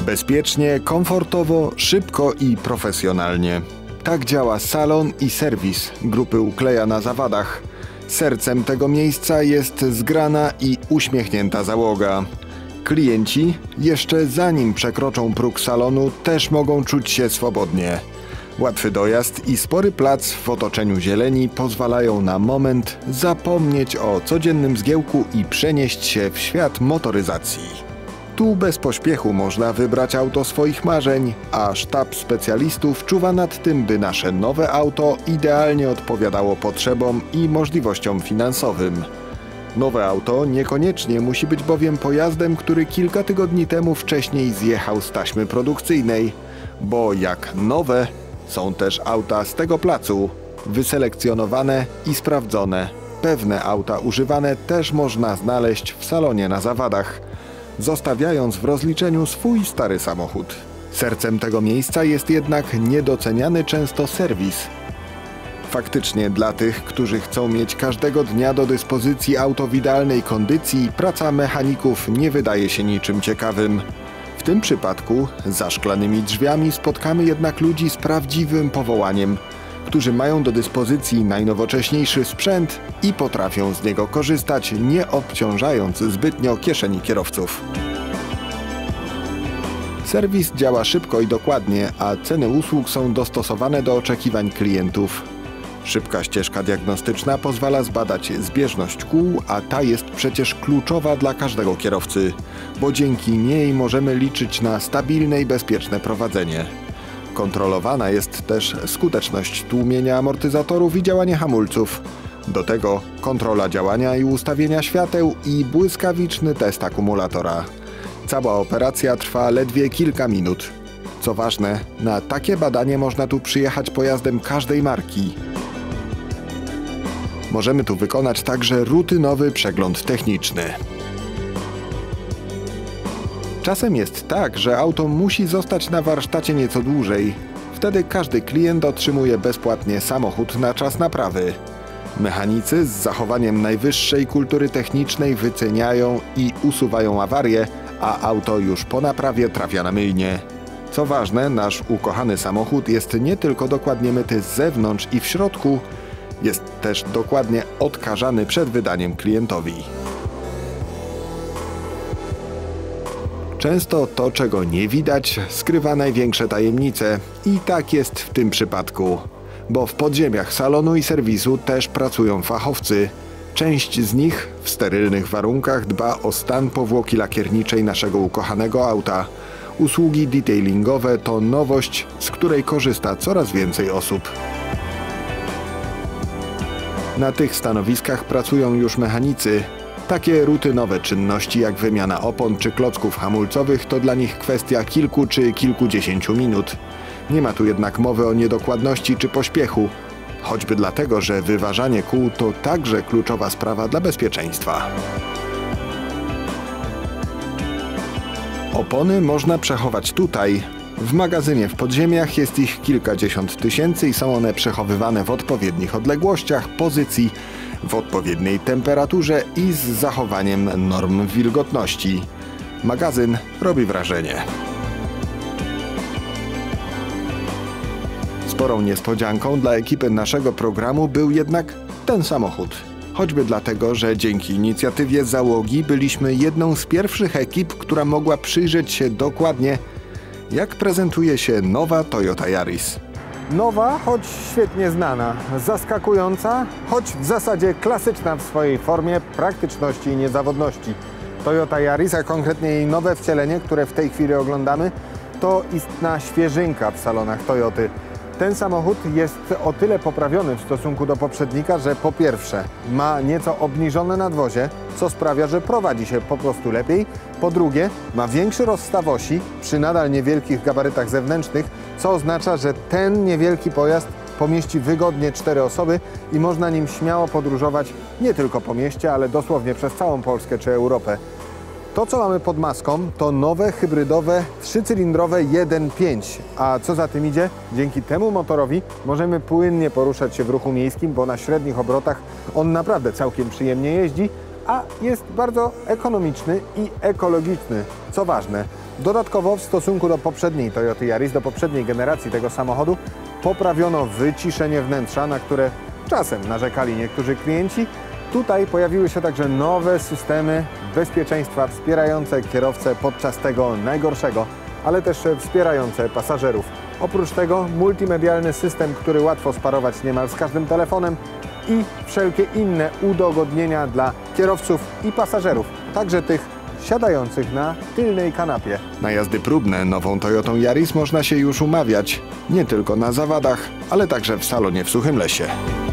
Bezpiecznie, komfortowo, szybko i profesjonalnie. Tak działa salon i serwis grupy Ukleja na Zawadach. Sercem tego miejsca jest zgrana i uśmiechnięta załoga. Klienci, jeszcze zanim przekroczą próg salonu, też mogą czuć się swobodnie. Łatwy dojazd i spory plac w otoczeniu zieleni pozwalają na moment zapomnieć o codziennym zgiełku i przenieść się w świat motoryzacji. Tu bez pośpiechu można wybrać auto swoich marzeń, a sztab specjalistów czuwa nad tym, by nasze nowe auto idealnie odpowiadało potrzebom i możliwościom finansowym. Nowe auto niekoniecznie musi być bowiem pojazdem, który kilka tygodni temu wcześniej zjechał z taśmy produkcyjnej, bo jak nowe są też auta z tego placu, wyselekcjonowane i sprawdzone. Pewne auta używane też można znaleźć w salonie na Zawadach, zostawiając w rozliczeniu swój stary samochód. Sercem tego miejsca jest jednak niedoceniany często serwis. Faktycznie dla tych, którzy chcą mieć każdego dnia do dyspozycji auto w idealnej kondycji, praca mechaników nie wydaje się niczym ciekawym. W tym przypadku za szklanymi drzwiami spotkamy jednak ludzi z prawdziwym powołaniem, którzy mają do dyspozycji najnowocześniejszy sprzęt i potrafią z niego korzystać, nie obciążając zbytnio kieszeni kierowców. Serwis działa szybko i dokładnie, a ceny usług są dostosowane do oczekiwań klientów. Szybka ścieżka diagnostyczna pozwala zbadać zbieżność kół, a ta jest przecież kluczowa dla każdego kierowcy, bo dzięki niej możemy liczyć na stabilne i bezpieczne prowadzenie. Kontrolowana jest też skuteczność tłumienia amortyzatorów i działanie hamulców. Do tego kontrola działania i ustawienia świateł i błyskawiczny test akumulatora. Cała operacja trwa ledwie kilka minut. Co ważne, na takie badanie można tu przyjechać pojazdem każdej marki. Możemy tu wykonać także rutynowy przegląd techniczny. Czasem jest tak, że auto musi zostać na warsztacie nieco dłużej. Wtedy każdy klient otrzymuje bezpłatnie samochód na czas naprawy. Mechanicy z zachowaniem najwyższej kultury technicznej wyceniają i usuwają awarie, a auto już po naprawie trafia na myjnię. Co ważne, nasz ukochany samochód jest nie tylko dokładnie myty z zewnątrz i w środku, jest też dokładnie odkażany przed wydaniem klientowi. Często to, czego nie widać, skrywa największe tajemnice i tak jest w tym przypadku, bo w podziemiach salonu i serwisu też pracują fachowcy. Część z nich w sterylnych warunkach dba o stan powłoki lakierniczej naszego ukochanego auta. Usługi detailingowe to nowość, z której korzysta coraz więcej osób. Na tych stanowiskach pracują już mechanicy. Takie rutynowe czynności jak wymiana opon czy klocków hamulcowych to dla nich kwestia kilku czy kilkudziesięciu minut. Nie ma tu jednak mowy o niedokładności czy pośpiechu, choćby dlatego, że wyważanie kół to także kluczowa sprawa dla bezpieczeństwa. Opony można przechować tutaj. W magazynie w podziemiach jest ich kilkadziesiąt tysięcy i są one przechowywane w odpowiednich odległościach, pozycji, w odpowiedniej temperaturze i z zachowaniem norm wilgotności. Magazyn robi wrażenie. Sporą niespodzianką dla ekipy naszego programu był jednak ten samochód. Choćby dlatego, że dzięki inicjatywie załogi byliśmy jedną z pierwszych ekip, która mogła przyjrzeć się dokładnie, jak prezentuje się nowa Toyota Yaris. Nowa, choć świetnie znana, zaskakująca, choć w zasadzie klasyczna w swojej formie, praktyczności i niezawodności. Toyota Yaris, a konkretnie jej nowe wcielenie, które w tej chwili oglądamy, to istna świeżynka w salonach Toyoty. Ten samochód jest o tyle poprawiony w stosunku do poprzednika, że po pierwsze ma nieco obniżone nadwozie, co sprawia, że prowadzi się po prostu lepiej. Po drugie ma większy rozstaw osi przy nadal niewielkich gabarytach zewnętrznych, co oznacza, że ten niewielki pojazd pomieści wygodnie 4 osoby i można nim śmiało podróżować nie tylko po mieście, ale dosłownie przez całą Polskę czy Europę. To, co mamy pod maską, to nowe, hybrydowe, 3-cylindrowe 1.5, a co za tym idzie, dzięki temu motorowi możemy płynnie poruszać się w ruchu miejskim, bo na średnich obrotach on naprawdę całkiem przyjemnie jeździ, a jest bardzo ekonomiczny i ekologiczny. Co ważne, Dodatkowo w stosunku do poprzedniej Toyoty Yaris, do poprzedniej generacji tego samochodu, poprawiono wyciszenie wnętrza, na które czasem narzekali niektórzy klienci. Tutaj pojawiły się także nowe systemy bezpieczeństwa wspierające kierowcę podczas tego najgorszego, ale też wspierające pasażerów. Oprócz tego multimedialny system, który łatwo sparować niemal z każdym telefonem i wszelkie inne udogodnienia dla kierowców i pasażerów, także tych siadających na tylnej kanapie. Na jazdy próbne nową Toyotą Yaris można się już umawiać, nie tylko na Zawadach, ale także w salonie w Suchym Lesie.